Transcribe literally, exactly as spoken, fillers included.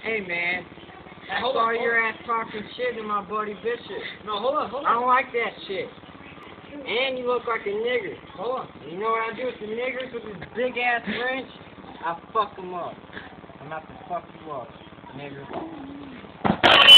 Hey, man. Hey, I hold saw on, your hold ass talking shit to my buddy Bishop. No, hold on, hold I on. don't like that shit. And you look like a nigger. Hold on. You know what I do with the niggers with this big ass wrench? I fuck them up. I'm about to fuck you up, nigger.